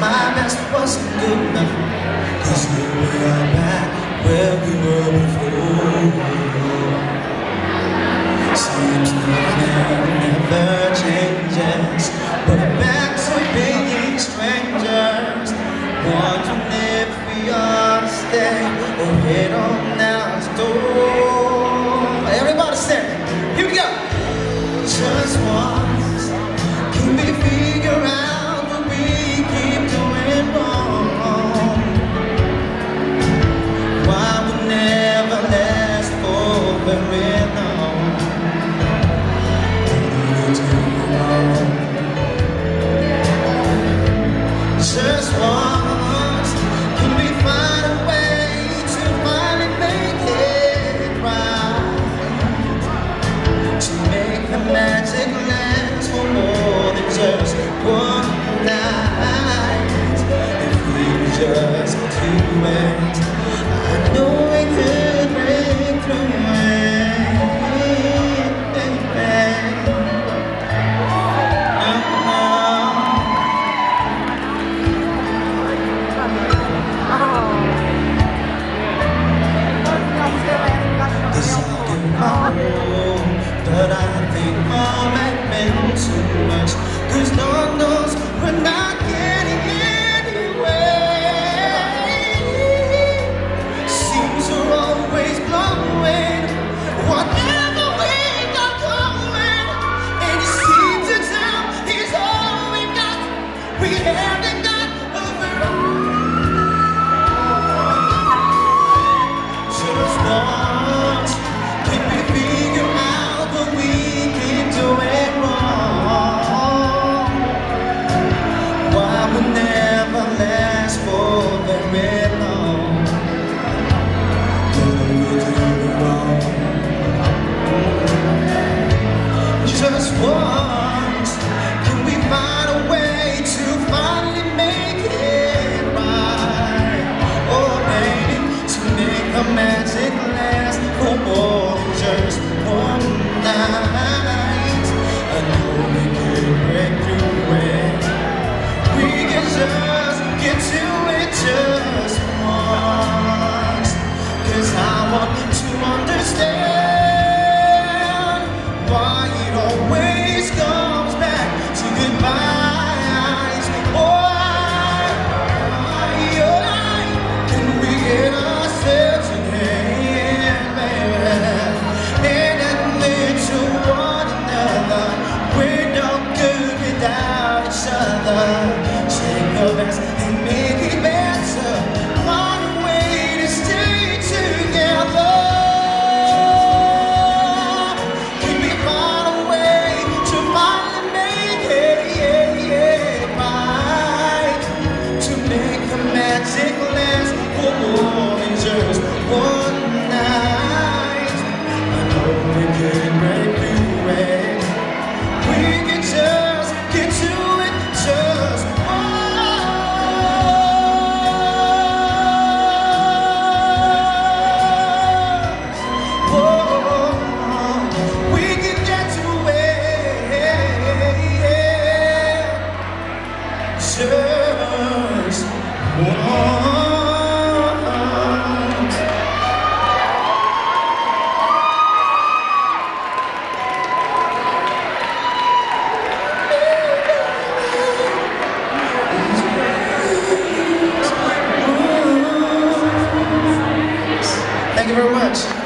my best wasn't good enough, 'cause here we are back where we were before. Seems nothing never changes, but back to being strangers. Wondering if we ought to stay or head on out the door. Everybody sing, here we go. Just once, can we figure out what we keep doing wrong? Why we never last for very long? Just once, can we find a way to finally make it right? To make the magic last for more than just one night. If we just do it, I know we could break through it, baby. But I think Mom had meant too much, 'cause Lord knows we're not getting anywhere. Seems we're always blowing whatever we got going, and it seems to time is all we got. We haven't got over. Just once, can we figure out what we keep doing wrong? Why we never last for very long? What do we do wrong? Just once, can we find a way to finally make it right? Oh baby, to make the magic last for more than just one night. I know we can break through it. We can just get to it just once. 'Cause I want to understand why it always comes back to goodbyes. Why can we get ourselves again, baby, and admit to one another we're no good without each other? Take the best and make it better. Find a way to stay together. Can we find a way to finally make it right? To make the magic last for more than just one night. I know we can break through it. We can just get to it just once. Whoa, we can get to it just once. Thank you very much.